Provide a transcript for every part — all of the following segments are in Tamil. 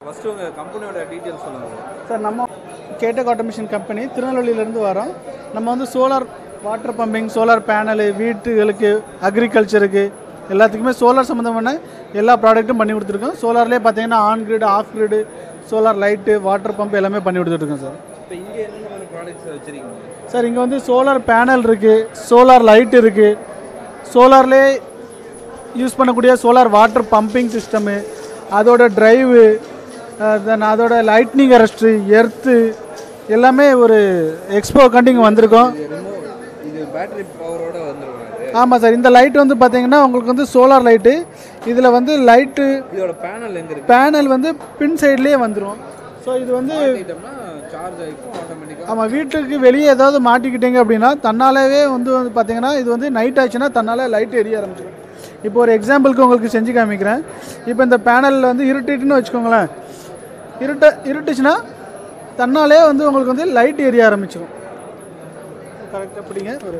ஃபர்ஸ்ட் உங்க கம்பெனியோட டீடைல்ஸ் சொல்லுங்க சார். நம்ம கேட்டக் ஆட்டோமேஷன் கம்பெனி திருநெல்வேலியிலேருந்து வரோம். நம்ம வந்து solar water pumping, solar panel, வீட்டுகளுக்கு, அக்ரிகல்ச்சருக்கு எல்லாத்துக்குமே சோலார் சம்மந்தமான எல்லா ப்ராடக்ட்டும் பண்ணி கொடுத்துருக்கோம். சோலார்லேயே பார்த்தீங்கன்னா on grid, off grid, solar light, water pump எல்லாமே பண்ணி கொடுத்துட்ருக்கோம் சார். இப்போ இங்கே என்னென்ன மாதிரி ப்ராடக்ட்ஸ் வச்சுருக்கீங்க சார்? இங்கே வந்து சோலார் பேனல் இருக்குது, சோலார் லைட் இருக்குது, சோலார்லேயே யூஸ் பண்ணக்கூடிய சோலார் வாட்டர் பம்பிங் சிஸ்டமு, அதோட ட்ரைவு, தென் அதோட லைட்னிங் அரெஸ்ட்ரு, எர்த்து எல்லாமே ஒரு எக்ஸ்போ கண்டிங்க வந்திருக்கோம். இது பேட்டரி பவரோட வந்துருக்காங்க. ஆமாம் சார். இந்த லைட் வந்து பார்த்தீங்கன்னா உங்களுக்கு வந்து சோலார் லைட்டு. இதில் வந்து லைட்டு இதோட பேனல் எங்கே இருக்குது? பேனல் வந்து பின் சைட்லேயே வந்துடும். ஸோ இது வந்து சார்ஜ் ஆகிக்கும் ஆட்டோமேட்டிக்காக. ஆமாம், வீட்டுக்கு வெளியே ஏதாவது மாட்டிக்கிட்டீங்க அப்படின்னா தன்னாலேயே வந்து பார்த்தீங்கன்னா இது வந்து நைட் ஆச்சுன்னா தன்னால் லைட் எரிய ஆரம்பிச்சிடும். இப்போ ஒரு எக்ஸாம்பிளுக்கு உங்களுக்கு செஞ்சு காமிக்கிறேன். இப்போ இந்த பேனலில் வந்து இருட்டிட்டுன்னு வச்சுக்கோங்களேன். இருட்டுச்சுன்னா தன்னாலே வந்து உங்களுக்கு வந்து லைட் எரிய ஆரம்பிச்சிடும். கரெக்டாக பிடிங்க. ஒரு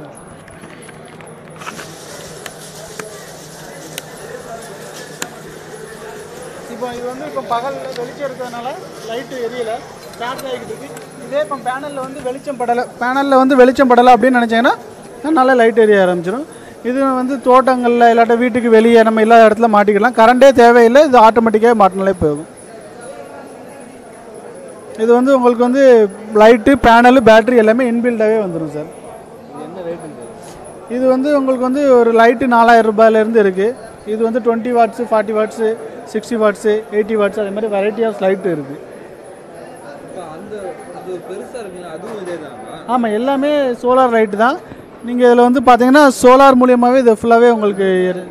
இப்போ இது வந்து இப்போ பகலில் வெளிச்சம் இருக்கிறதுனால லைட்டு எரியலை, சார்ஜ் ஆகிக்கிட்டு இருக்கு. இதே இப்போ பேனலில் வந்து வெளிச்சம் படலை அப்படின்னு நினச்சிங்கன்னா நல்லா லைட் எரிய ஆரம்பிச்சிடும். இது வந்து தோட்டங்களில் இல்லாட்ட வீட்டுக்கு வெளியே நம்ம இல்லாத இடத்துல மாட்டிக்கலாம். கரண்டே தேவையில்லை, இது ஆட்டோமேட்டிக்காக மாட்டினாலே போகும். இது வந்து உங்களுக்கு வந்து லைட்டு, பேனலு, பேட்ரி எல்லாமே இன்பில்டாகவே வந்துடும் சார். என்ன ரேட்டு? இது வந்து உங்களுக்கு வந்து ஒரு லைட்டு 4000 ரூபாயிலேருந்து இருக்குது. இது வந்து 20 வாட்ஸு, 40 வாட்ஸு, 60 வாட்ஸு, 80 வாட்ஸு, அதே மாதிரி வெரைட்டி ஆஃப் லைட்டு இருக்குது. அது பெருசாக இருக்குங்க, அதுவும் இதே தான்? ஆமாம், எல்லாமே சோலார் லைட்டு தான். நீங்கள் இதில் வந்து பார்த்தீங்கன்னா சோலார் மூலியமாகவே இது ஃபுல்லாகவே உங்களுக்கு.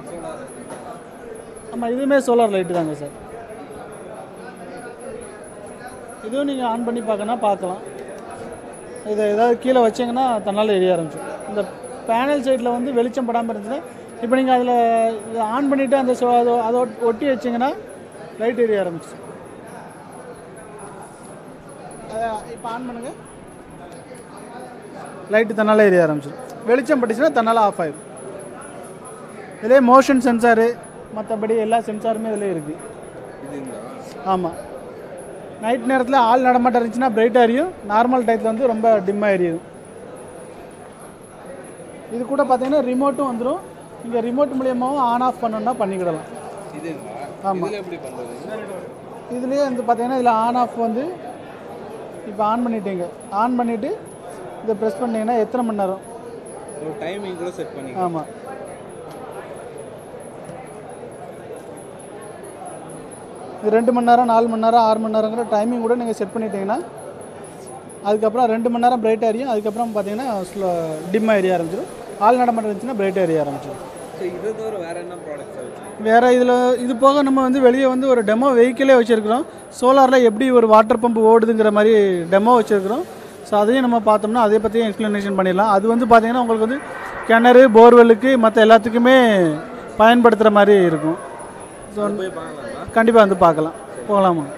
ஆமாம், இதுவுமே சோலார் லைட்டு தாங்க சார். இதுவும் நீங்கள் ஆன் பண்ணி பார்க்கலாம். இதை ஏதாவது கீழே வச்சிங்கன்னா தன்னால் எரிய ஆரம்பிச்சிடும். இந்த பேனல் சைடில் வந்து வெளிச்சம் படாமல் இருந்துச்சுன்னா இப்போ நீங்கள் அதில் இதை ஆன் பண்ணிவிட்டு அந்த அதை ஒட்டி வச்சிங்கன்னா லைட் எரிய ஆரம்பிச்சிடும். அதை இப்போ ஆன் பண்ணுங்கள், லைட்டு தன்னால் எரிய ஆரம்பிச்சிடும். வெளிச்சம் பட்டுச்சுன்னா தன்னால் ஆஃப் ஆகிடும். இதிலே மோஷன் சென்சாரு, மற்றபடி எல்லா சென்சாருமே இதில் இருக்குது. ஆமாம், நைட் நேரத்தில் ஆள் நடமாட்டம் இருந்துச்சுன்னா பிரைட்டாக எரியும், நார்மல் டயத்தில் வந்து ரொம்ப டிம்மாக எரியும். இது கூட பார்த்தீங்கன்னா ரிமோட்டும் வந்துடும். இங்கே ரிமோட் மூலியமாகவும் ஆன் ஆஃப் பண்ணணுன்னா பண்ணிக்கிடலாம். ஆமாம், இதுலேயே வந்து பார்த்தீங்கன்னா இதில் ஆன் ஆஃப் வந்து இப்போ ஆன் பண்ணிட்டீங்க. ஆன் பண்ணிவிட்டு இதை ப்ரெஸ் பண்ணிங்கன்னா எத்தனை மணி நேரம் டைமிங் கூட செட் பண்ணி. ஆமாம், இது 2 மணி நேரம், 4 மணி நேரம், 6 மணி நேரங்கிற டைமிங் கூட நீங்கள் செட் பண்ணிட்டீங்கன்னா அதுக்கப்புறம் 2 மணி நேரம் பிரைட்டாக எரியும். அதுக்கப்புறம் பார்த்தீங்கன்னா டிம்மாக எரிய ஆரம்பிச்சிடும். ஆள் நடமாட்டம் இருந்துச்சுன்னா பிரைட்டாக எரிய ஆரம்பிச்சிடும். இதை தவிர வேறு என்ன ப்ராடக்ட்ஸ்? வேறு இதில் இது போக நம்ம வந்து வெளியே வந்து ஒரு டெமோ வெஹிக்கிளே வச்சுருக்கிறோம். சோலாரில் எப்படி ஒரு வாட்டர் பம்பு ஓடுதுங்கிற மாதிரி டெமோ வச்சுருக்கிறோம். ஸோ அதையும் நம்ம பார்த்தோம்னா அதை பற்றியும் எக்ஸ்ப்ளனேஷன் பண்ணிடலாம். அது வந்து பார்த்திங்கன்னா உங்களுக்கு வந்து கிணறு, போர்வெல்லுக்கு மற்ற எல்லாத்துக்குமே பயன்படுத்துகிற மாதிரி இருக்கும். ஸோ கண்டிப்பாக வந்து பார்க்கலாம். போகலாமா?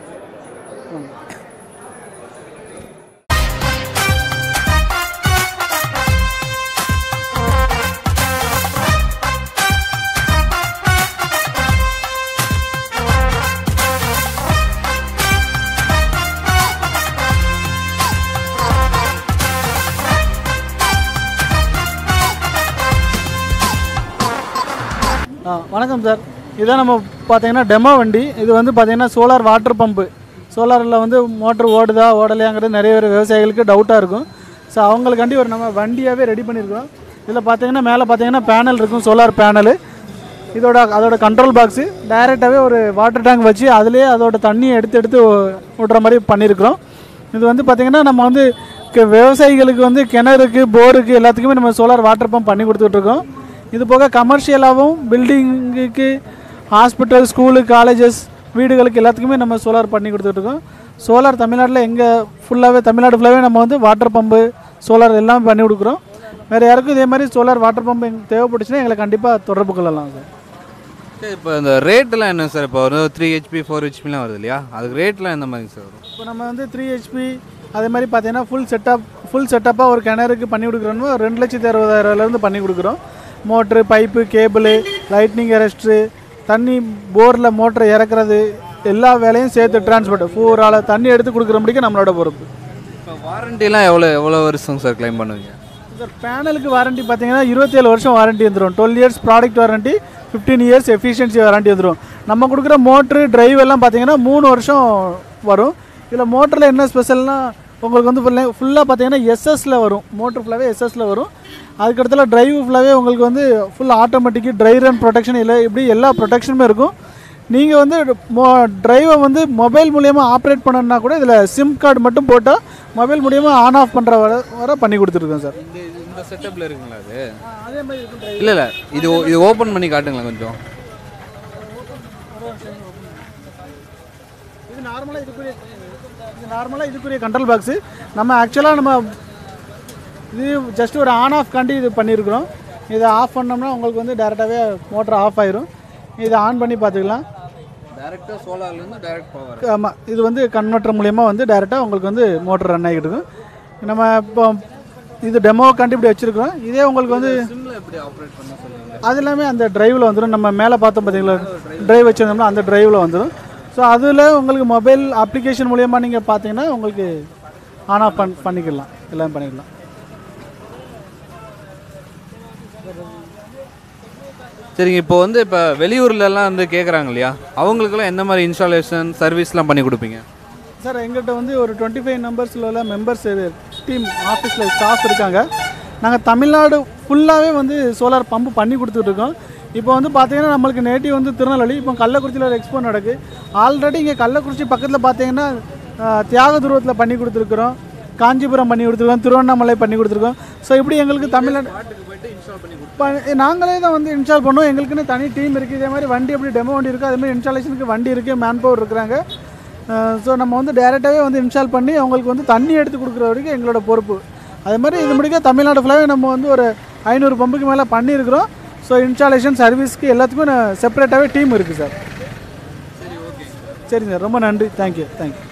வணக்கம் சார். இதான் நம்ம பார்த்தீங்கன்னா டெமோ வண்டி. இது வந்து பார்த்தீங்கன்னா சோலார் வாட்டர் பம்பு. சோலாரில் வந்து மோட்ரு ஓடுதா ஓடலையாங்கிறது நிறைய பேர் விவசாயிகளுக்கு டவுட்டாக இருக்கும். ஸோ அவங்களுக்காண்டி ஒரு நம்ம வண்டியாகவே ரெடி பண்ணியிருக்கோம். இதில் பார்த்தீங்கன்னா மேலே பார்த்தீங்கன்னா பேனல் இருக்கும், சோலார் பேனலு. அதோட கண்ட்ரோல் பாக்ஸு டைரெக்டாகவே ஒரு வாட்டர் டேங்க் வச்சு அதிலே அதோட தண்ணியை எடுத்து விட்ற மாதிரி பண்ணியிருக்கிறோம். இது வந்து பார்த்திங்கன்னா நம்ம வந்து விவசாயிகளுக்கு வந்து கிணறுக்கு, போருக்கு எல்லாத்துக்குமே நம்ம சோலார் வாட்டர் பம்ப் பண்ணி கொடுத்துட்ருக்கோம். இது போக கமர்ஷியலாகவும் பில்டிங்குக்கு, ஹாஸ்பிட்டல், ஸ்கூலு, காலேஜஸ், வீடுகளுக்கு எல்லாத்துக்குமே நம்ம சோலார் பண்ணி கொடுத்துட்ருக்கோம். சோலார் தமிழ்நாட்டில் தமிழ்நாடு ஃபுல்லாகவே நம்ம வந்து வாட்டர் பம்பு, சோலார் எல்லாமே பண்ணி கொடுக்குறோம். வேறு யாருக்கும் இதே மாதிரி சோலார் வாட்டர் பம்பு தேவைப்பட்டுச்சுன்னா எங்களை கண்டிப்பாக தொடர்பு கொள்ளலாம் சார். சார் இப்போ இந்த ரேட்டெலாம் என்ன சார்? இப்போ வந்து 3 HP 4 HPலாம் வருது இல்லையா, அதுக்கு ரேட்லாம் எந்த மாதிரி சார் வரும்? இப்போ நம்ம வந்து 3 HP அதே மாதிரி பார்த்தீங்கன்னா ஃபுல் செட்டப்பாக ஒரு கிணறுக்கு பண்ணி கொடுக்குறோன்னு 2,60,000 பண்ணி கொடுக்குறோம். Motor, pipe, cable, lightning arrester, தண்ணி போரில் மோட்டரை இறக்குறது, எல்லா வேலையும் சேர்த்து டிரான்ஸ்போர்ட் பூரால தண்ணி எடுத்து கொடுக்குற முடிக்க நம்மளோட பொறுப்பு. இப்போ வாரண்டிலாம் எவ்வளோ வருஷம் சார் க்ளைம் பண்ணுவீங்க? சார் பேனலுக்கு வாரண்டி பார்த்தீங்கன்னா 27 வருஷம் வாரண்டி வந்துடும். 12 years product warranty, 15 years efficiency warranty வந்துடும். நம்ம கொடுக்குற மோட்ரு டிரைவ் எல்லாம் பார்த்தீங்கன்னா 3 வருஷம் வரும். இதில் மோட்டரில் என்ன ஸ்பெஷல்னால் உங்களுக்கு வந்து ஃபுல்லாக பார்த்தீங்கன்னா எஸ்எஸ்சில் வரும். மோட்ரு ஃபுல்லாகவே எஸ்எஸ்சில் வரும். அதுக்கடுத்துல டிரைவ் ஃபுல்லாகவே உங்களுக்கு வந்து full automatic dry run protection இல்லை, இப்படி எல்லா ப்ரொடெக்ஷனுமே இருக்கும். நீங்கள் வந்து டிரைவை வந்து மொபைல் மூலிமா ஆப்ரேட் பண்ணணுன்னா கூட இதில் சிம் கார்டு மட்டும் போட்டால் மொபைல் மூலிமா ஆன் ஆஃப் பண்ணுற வர பண்ணி கொடுத்துருக்கோம் சார். இந்த செட்டப்பில் இருக்குங்களா அது? அதே மாதிரி இருக்கும். இல்லை இது ஓப்பன் பண்ணி காட்டுங்களா கொஞ்சம். இது நார்மலாக இதுக்குரிய கண்ட்ரோல் பாக்ஸு. நம்ம ஆக்சுவலாக நம்ம இது ஜஸ்ட் ஒரு ஆன் ஆஃப் காண்டி இது பண்ணியிருக்கிறோம். இதை ஆஃப் பண்ணோம்னா உங்களுக்கு வந்து டேரெக்டாகவே மோட்டர் ஆஃப் ஆயிரும். இதை ஆன் பண்ணி பார்த்துக்கலாம். டேரெக்டாக சோலார்லேருந்து டேரெக்ட் பவர். ஆமாம், இது வந்து கன்வெர்ட்டர் மூலிமா வந்து டேரெக்டாக உங்களுக்கு வந்து மோட்டர் ரன் ஆகிட்டு இருக்கும். நம்ம இப்போ இது டெமோக்காண்டி இப்படி வச்சுருக்கோம். இதே உங்களுக்கு வந்து எப்படி ஆப்ரேட் பண்ண சொல்லுங்கள். அது எல்லாமே அந்த டிரைவில் வந்துடும். நம்ம மேலே பார்த்தோம் பார்த்தீங்களா, டிரைவ் வச்சுருந்தோம்னா அந்த டிரைவில் வந்துடும். ஸோ அதில் உங்களுக்கு மொபைல் அப்ளிகேஷன் மூலிமா நீங்கள் பார்த்தீங்கன்னா உங்களுக்கு ஆன் ஆஃப் பண்ணிக்கலாம், எல்லாம் பண்ணிக்கலாம். சரிங்க, இப்போ வந்து இப்போ வெளியூர்லலாம் வந்து கேட்குறாங்க இல்லையா, அவங்களுக்குலாம் எந்த மாதிரி இன்ஸ்டாலேஷன் சர்வீஸ்லாம் பண்ணி கொடுப்பீங்க? சார் எங்கள்கிட்ட வந்து ஒரு 25 நம்பர்ஸில் உள்ள மெம்பர்ஸ் டீம் ஆஃபீஸில் ஸ்டாஃப் இருக்காங்க. நாங்கள் தமிழ்நாடு ஃபுல்லாகவே வந்து சோலார் பம்பு பண்ணி கொடுத்துட்ருக்கோம். இப்போ வந்து பார்த்தீங்கன்னா நம்மளுக்கு நேட்டிவ் வந்து திருநெல்வேலி, இப்போ கள்ளக்குறிச்சியில் ஒரு எக்ஸ்போ நடக்குது. ஆல்ரெடி இங்கே கள்ளக்குறிச்சி பக்கத்தில் பார்த்தீங்கன்னா தியாகதுருவத்தில் பண்ணி கொடுத்துருக்குறோம், காஞ்சிபுரம் பண்ணி கொடுத்துருக்கோம், திருவண்ணாமலை பண்ணி கொடுத்துருக்கோம். ஸோ இப்படி எங்களுக்கு தமிழ்நாடு நாங்களே தான் வந்து இன்ஸ்டால் பண்ணுவோம். எங்களுக்குன்னு தனி டீம் இருக்குது. இதே மாதிரி வண்டி எப்படி டெமோ வண்டி இருக்குது, அதேமாதிரி இன்ஸ்டாலேஷனுக்கு வண்டி இருக்குது, மேன் பவர் இருக்கிறாங்க. ஸோ நம்ம வந்து டேரெக்டாகவே வந்து இன்ஸ்டால் பண்ணி அவங்களுக்கு வந்து தண்ணி எடுத்து கொடுக்குற வரைக்கும் எங்களோட பொறுப்பு. அதே மாதிரி இது முடிக்க தமிழ்நாடு ஃபுல்லாகவே நம்ம வந்து ஒரு 500 பம்புக்கு மேலே பண்ணியிருக்கிறோம். ஸோ இன்ஸ்டாலேஷன் சர்வீஸ்க்கு எல்லாத்துக்கும் செப்பரேட்டாகவே டீம் இருக்குது சார். சரிங்க சார், ரொம்ப நன்றி. தேங்க்யூ.